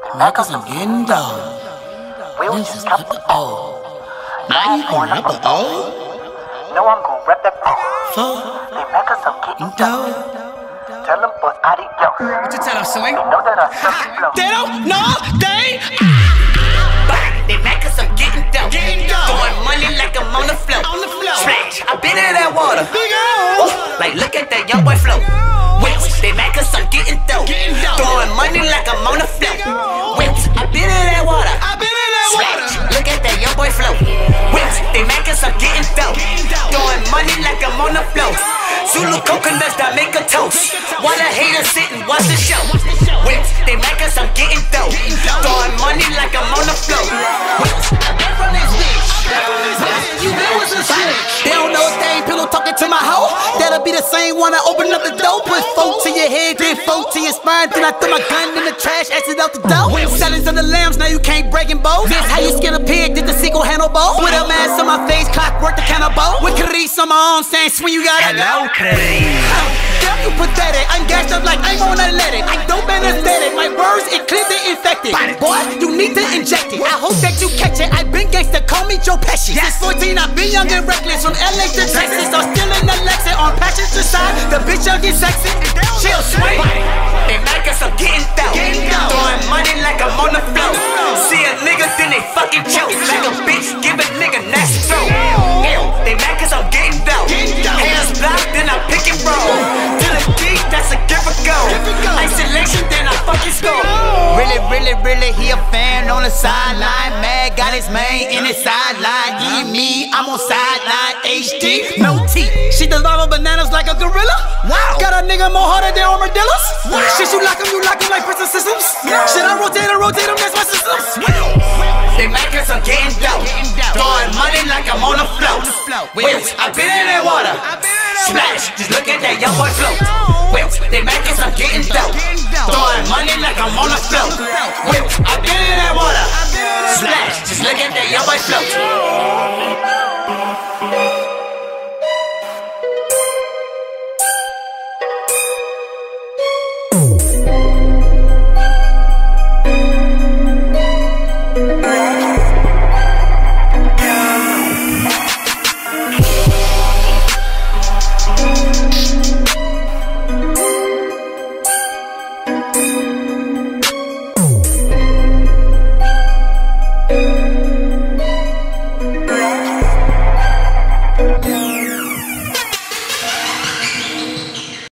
Now cause I'm getting dough. This is not the old. Now you gon' rap the old? No, I'm gon' rap that For they mad cause I'm getting dough. Tell them boys adios. What you tell them, swing? They know that I suck the blow. They don't know, they They mad cause I'm getting dope. Throwing money like I'm on the floor. Splash, I been in that water. Like look at that young boy flow. Whips, they mad cause I'm getting dope. Throwing money like I'm on the floor. Whips, I been in that water. Splash, look at that young boy flow. Whips, they mad cause I'm getting dope. Throwing money like I'm on the floor. Zulu coconuts that make a toast. While the haters sit and watch the show. Whips, they mad cause I'm getting dope. Throwing money like I'm on the floor. Whips, I been from this bitch. You know what's a shit. They don't know if they ain't pillow talking to my hoe. That'll be the same one I open up the door. Put folk to your head, then folk to your spine. Then I throw my gun in the trash, exit out the door. Sellings of the lambs, now you can't break in both. This how you skin a pig, did the sequel handle both. With a mask on my face, clockwork the cannibal. With Carice on my arm, saying swing you got it. Hello, Carice. Damn you pathetic, I'm gassed up like I'm on athletic. I don't been aesthetic, my words it clear they infected. Boy, you need to inject it. I hope that you catch it. I've been gangsta, call me Joe Pesci. Since 14, I've been young and reckless. From LA to Texas, I'm still in the Lexus. On passenger side, the bitch young get sexy. Chill, swing. They mad cause I'm getting dope. Throwing money like I'm on the floor. See a nigga, then they fucking choke. Like a bitch, give a nigga nasty throat. They mad cause I'm getting dope. Hands blocked, then I pick and roll. To the geek, that's a give a go. Isolation, then I fucking score. Really, he a fan on the sideline. Mad got his man in his sideline. Eat me, I'm on sideline. HD, no teeth. She does lava bananas like a gorilla. Wow. Got a nigga more harder than armadillos. Wow. Shit, you lock him like prison systems. Shit, I rotate him, that's my systems. They mad cause I'm getting dope. Throwing money like I'm on the floor. Whips, I been in that water. Splash, just look at that young boy float. Whips, they mad cause I'm getting dope.